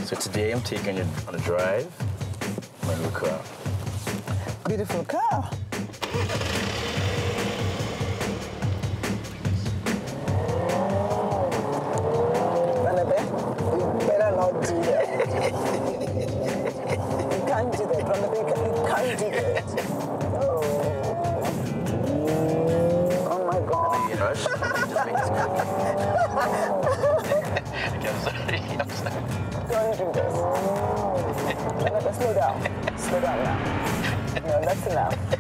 So today I'm taking you on a drive in my new car. Beautiful car. Barnaby, you better not do that. You can't do that, Barnaby. You can't do that. Oh. Oh my God. Hey, Rush. Just make this quick. Okay, I'm sorry. I'm sorry. Don't do this. Barnaby, slow down. Slow down now. No, that's enough.